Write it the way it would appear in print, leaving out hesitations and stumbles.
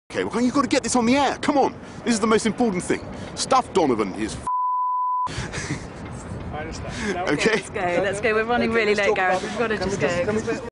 Okay, well, you've got to get this on the air. Come on. This is the most important thing. Stuff Donovan is I understand. okay. Let's go. We're running really late, Gareth. We've got to just go.